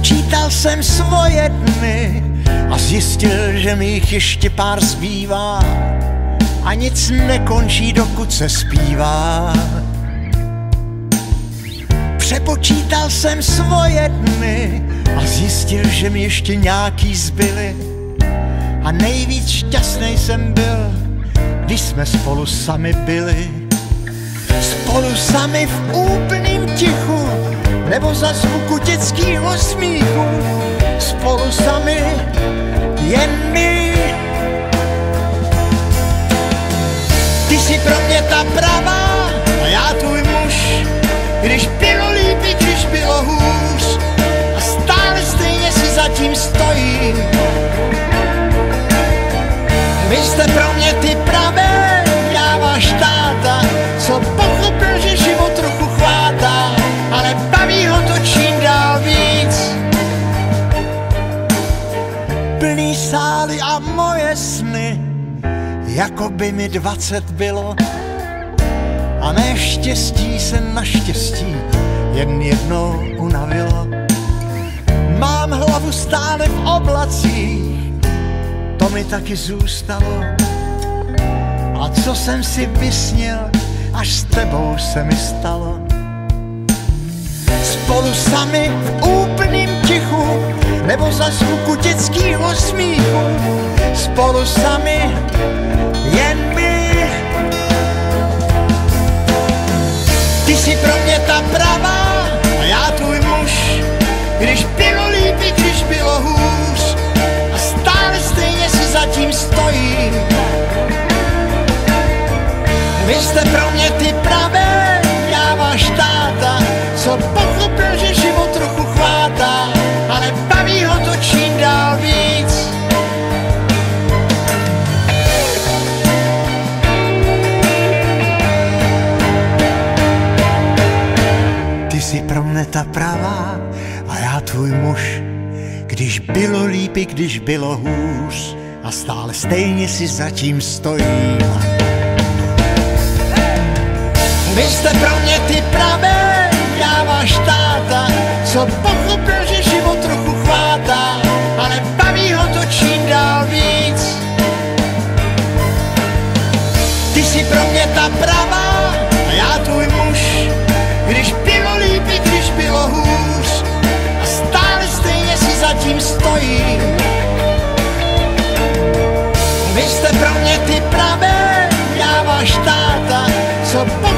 Přepočítal jsem svoje dny a zjistil, že mi jich ještě pár zbývá a nic nekončí, dokud se zpívá. Přepočítal jsem svoje dny a zjistil, že mi ještě nějaký zbyly a nejvíc šťastnej jsem byl, když jsme spolu sami byli. Spolu sami v úplným tichu nebo za zvuku dětskýho smíchu. Spolu sami, jen my. Ty jsi pro mě ta pravá a já tvůj muž, když bylo líp, i když bylo hůř a stále stejně si zatím stojím. Vy jste pro mě ty pravé, já váš táta, co pochopil, že život trochu chvátá, ale baví ho to čím dál víc. Plný sály a moje sny, jako by mi 20 bylo a mé štěstí se naštěstí jen jednou unavilo. Mám hlavu stále v oblacích, to mi taky zůstalo. A co jsem si vysnil, až s tebou se mi stalo. Spolu sami v úplným tichu nebo za zvuku dětskýho smíchu. Spolu sami, jen my. Ty jsi pro mě ta pravá a já tvůj muž, když bylo líp, i když bylo hůř a stále stejně si zatím stojím. Vy jste pro mě ty pravé, já váš táta, co pochopil, že život trochu chvátá, ale baví ho to čím dál víc. Ty jsi pro mě ta pravá a já tvůj muž, když bylo líp, i když bylo hůř a stále stejně si zatím stojím. Vy jste pro mě ty pravé, já váš táta, co pochopil, že život trochu chvátá, ale baví ho to čím dál víc. Ty jsi pro mě ta pravá a já tvůj muž, když bylo líp, i když bylo hůř a stále stejně si zatím stojím. Vy jste pro mě ty pravé, já váš táta, co